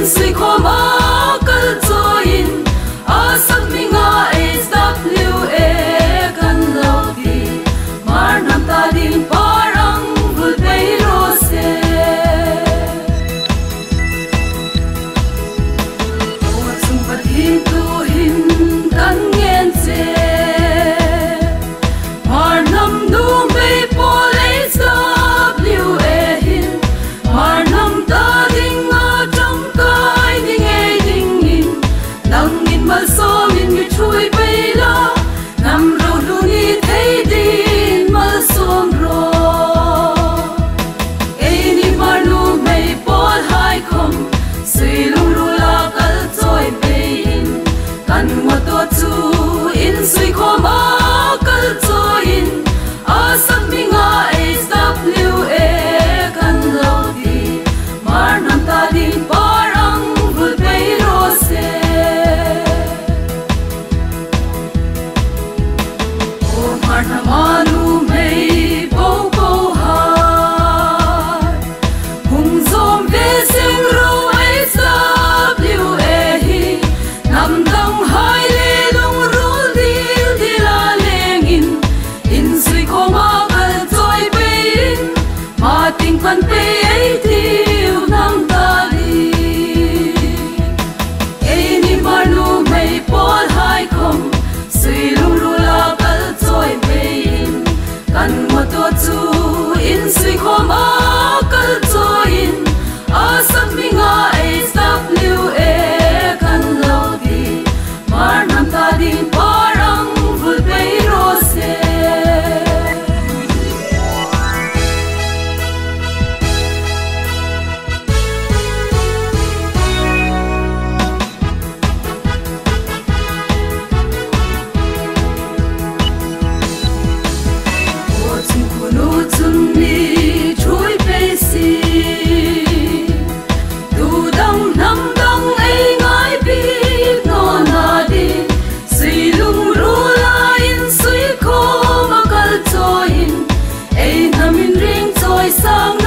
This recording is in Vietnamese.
suy khó má cất cho in sắc mi nga HWA kan lâu đi mar nam ta din parang vượt bay rose ô chung bát hin tu hin kan nghe che mar nam nu bay po lấy HWA hin mar nam ta ding a trong cái ding nghe ding in nang in mal so min mi chui bay la nam ro lu ni thấy din mal som ro ei ni mar nu mei pol hai khom sui lung ru la kal choi bay in kan mo to chu in sui kho ma kal choi in a sam mi nga HWA kan lo di mar nam ta din parang vul bay rose o mar nam anu mei bo bo hai hung zom ve sing ro HWA hi nam dang hai le lung ru di la leng in sui kho ma kal choi bay in ma ting pan pe ai thiu nam ta đi ei ni mar nu mei pol hai khom sui lung ru la kal choi bay in kan mo to chu in sui kho ma kal choi in a sam mi nga HWA kan lo di mar nam ta din parang vul bay rose o chung kunu chung ni chui bay si du dang nam dang ei ngai bi no na di sui lung ru la in sui kho ma kal choi in ei nam in ring choi sang